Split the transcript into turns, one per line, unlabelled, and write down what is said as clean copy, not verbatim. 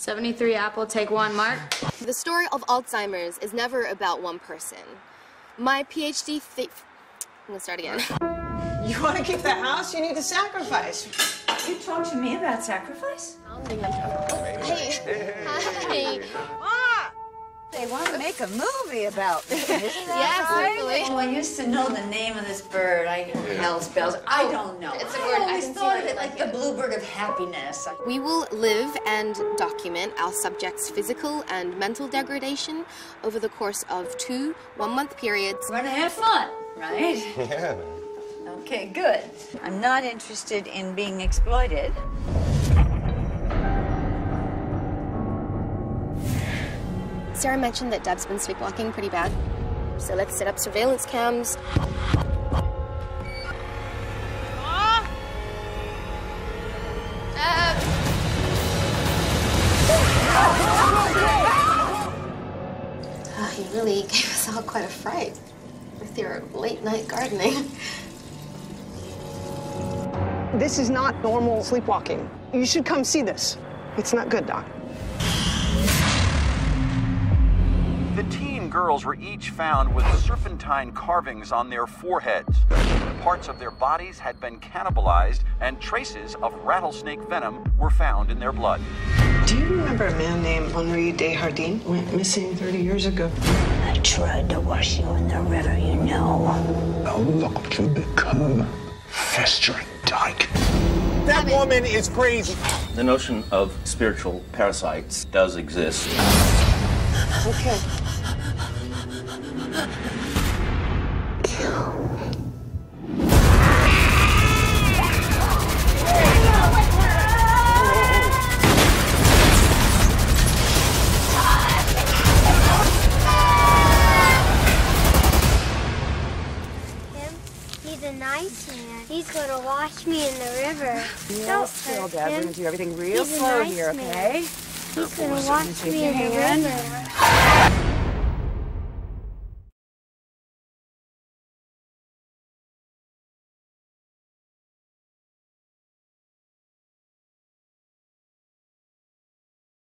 73 apple, take 1, Mark.
The story of Alzheimer's is never about one person. My PhD I'm gonna start again.
You want to keep the house? You need to sacrifice.
You talk to me about sacrifice?
Hey. Hi.
Ma! They want to make a movie about me.
Yes, hopefully.
Oh, I used to know the name of this bird. Hell's bells. I don't know.
It's a
I
word. I
always
can see
thought
why
of
you
it like
like
the bluebird of happiness.
We will live and document our subjects' physical and mental degradation over the course of 2 one-month periods.
We're gonna have fun, right?
Yeah.
Okay, good. I'm not interested in being exploited.
Sarah mentioned that Deb's been sleepwalking pretty bad, so let's set up surveillance cams. He really gave us all quite a fright with your late-night gardening.
This is not normal sleepwalking. You should come see this. It's not good, Doc.
The teen girls were each found with serpentine carvings on their foreheads. Parts of their bodies had been cannibalized, and traces of rattlesnake venom were found in their blood.
Do you remember a man named Henri Desjardins? Went missing 30 years ago.
I tried to wash you in the river, you know.
Now look, you become festering dyke.
That woman is crazy.
The notion of spiritual parasites does exist.
Okay.
He's a nice man. He's gonna wash me in the river.
Real still, Deb. We're gonna do everything real
He's a
slow
nice
here,
man.
okay?
He's gonna wash me in the river.